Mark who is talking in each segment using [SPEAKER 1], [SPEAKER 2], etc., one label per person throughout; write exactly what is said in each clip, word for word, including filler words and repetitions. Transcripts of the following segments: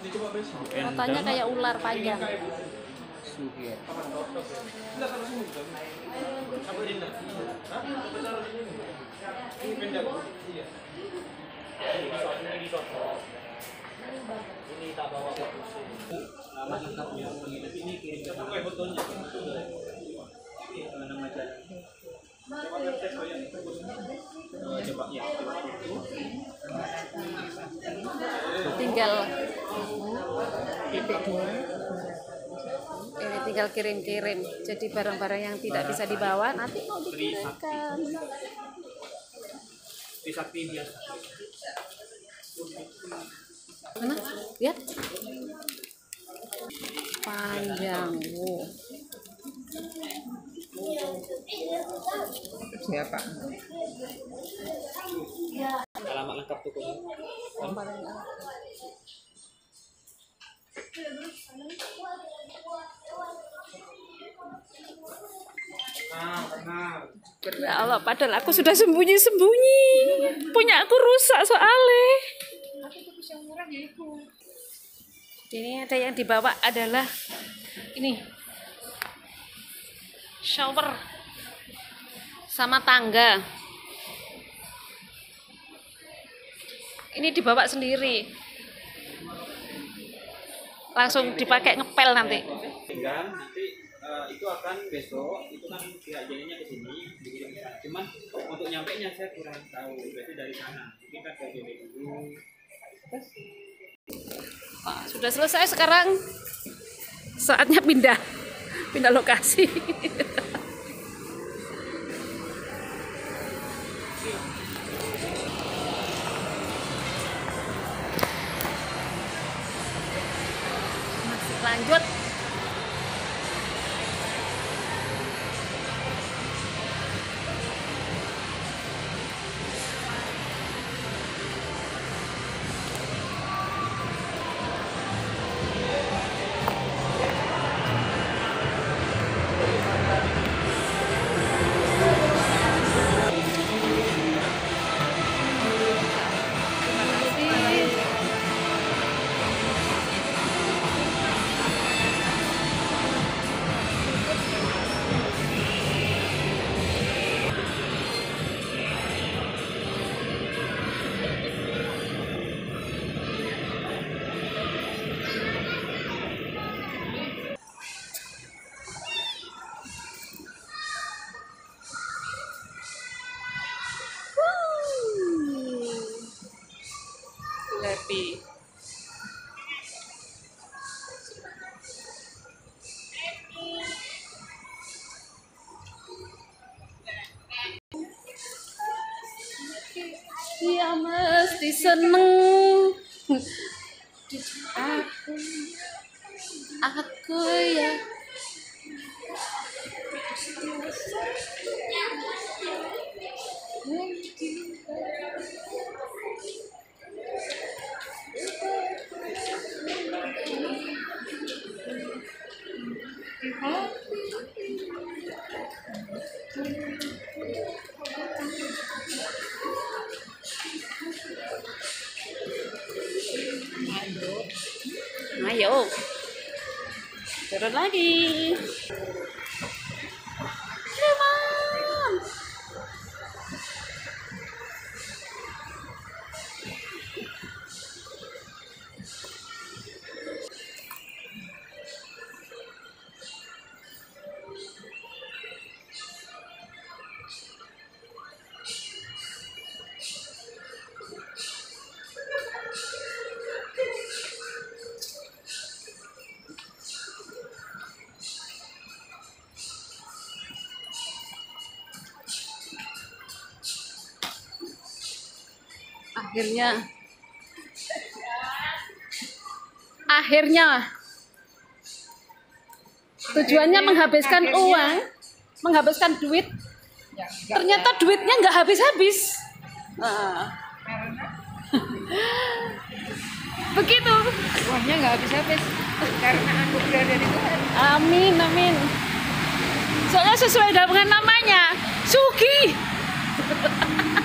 [SPEAKER 1] Fotonya kayak ular panjang.
[SPEAKER 2] Sugi. Nama lengkapnya ini kirim fotonya. Nama jalan. Coba ya.
[SPEAKER 1] Tinggal ini tinggal kirim-kirim. Jadi barang-barang yang tidak bisa dibawa nanti mau dikirimkan.
[SPEAKER 2] Trisakti biasa.
[SPEAKER 1] Mana? Lihat. Panjang. Wow.
[SPEAKER 2] Siapa? Alamat lengkap tuh kok.
[SPEAKER 1] Ya Allah, padahal aku sudah sembunyi-sembunyi. Punya aku rusak soalnya. Ini ada yang dibawa adalah ini shower sama tangga. Ini dibawa sendiri. Langsung dipakai ngepel nanti.
[SPEAKER 2] Tinggal nanti uh, itu akan besok itu kan pihak jadinya ke sini dikirim ke sana. Cuman untuk nyampe nya saya kurang tahu. Berarti dari sana kita ke J B dulu.
[SPEAKER 1] Nah, sudah selesai sekarang. Saatnya pindah. Pindah lokasi. Masih lanjut. Happy. Dia mesti seneng. Aku, aku ya. Ayo, turun lagi. Come on. Akhirnya, akhirnya tujuannya menghabiskan uang, menghabiskan duit, ternyata duitnya nggak habis-habis. Nah. Begitu.
[SPEAKER 3] Uangnya nggak habis-habis karena anugerah dari Tuhan.
[SPEAKER 1] Amin, amin. Soalnya sesuai dengan namanya, Sugi.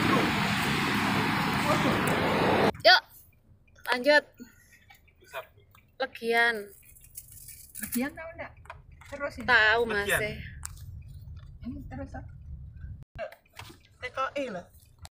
[SPEAKER 1] Yuk, lanjut. Legian.
[SPEAKER 3] Legian tahu enggak? Terus ini.
[SPEAKER 1] Tahu Mas.
[SPEAKER 4] Legian.
[SPEAKER 1] eh.
[SPEAKER 3] Ini terus apa?
[SPEAKER 4] T K I lah.